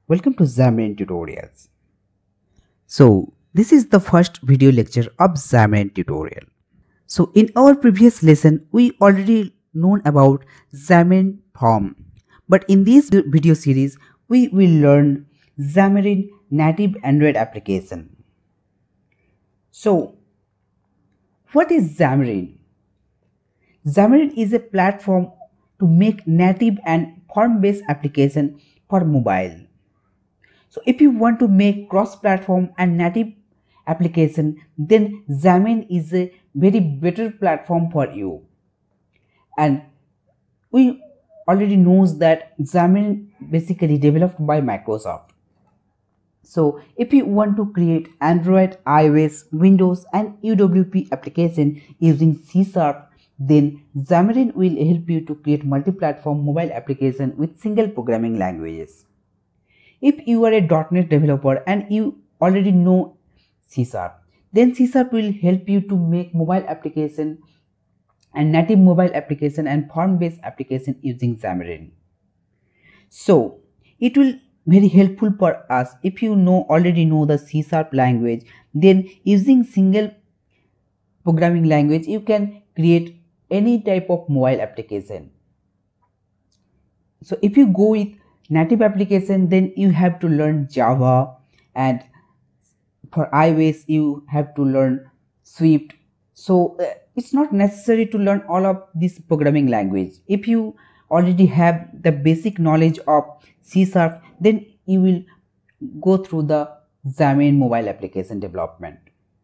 Welcome to Xamarin Tutorials. So, this is the first video lecture of Xamarin tutorial. So, in our previous lesson, we already known about Xamarin Form. But in this video series, we will learn Xamarin native Android application. So, what is Xamarin? Xamarin is a platform to make native and form-based application for mobile. So if you want to make cross-platform and native application, then Xamarin is a very better platform for you. And we already knows that Xamarin basically developed by Microsoft. So if you want to create Android, iOS, Windows and UWP application using C#, then Xamarin will help you to create multi-platform mobile application with single programming languages. If you are a .NET developer and you already know C#, then C# will help you to make mobile application and native mobile application and form-based application using Xamarin. So it will very helpful for us if you already know the C# language. Then using single programming language, you can create any type of mobile application. So if you go with native application, then you have to learn Java, and for iOS you have to learn Swift. So it's not necessary to learn all of this programming language. If you already have the basic knowledge of C#, then you will go through the Xamarin mobile application development.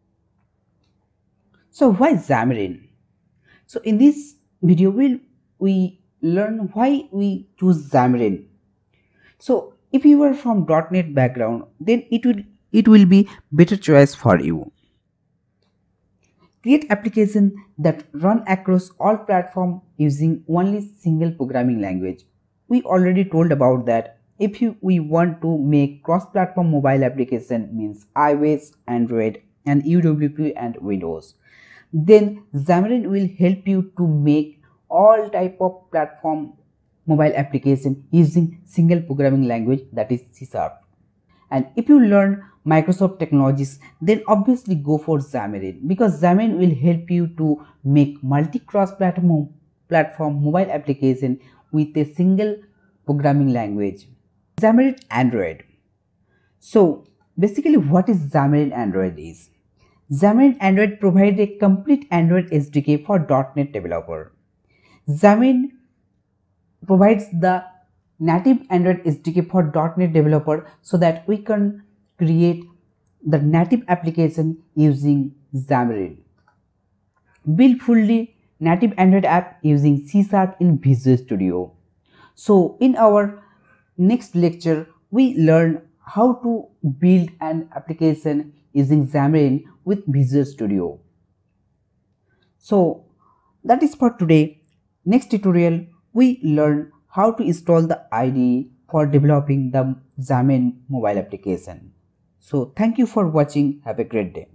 So why Xamarin? So in this video we learn why we choose Xamarin. So if you are from .NET background, then it will be better choice for you. Create applications that run across all platforms using only single programming language. We already told about that. If we want to make cross-platform mobile application, means iOS, Android and UWP and Windows, then Xamarin will help you to make all type of platform mobile application using single programming language, that is C#. And if you learn Microsoft technologies, then obviously go for Xamarin, because Xamarin will help you to make multi-cross-platform mobile application with a single programming language. Xamarin Android. So basically what is Xamarin Android is? Xamarin Android provides a complete Android SDK for .NET developer. Xamarin provides the native Android SDK for .NET developer so that we can create the native application using Xamarin. Build fully native Android app using C# in Visual Studio. So in our next lecture, we learn how to build an application using Xamarin with Visual Studio. So that is for today. Next tutorial, we learn how to install the IDE for developing the Xamarin mobile application. So thank you for watching. Have a great day.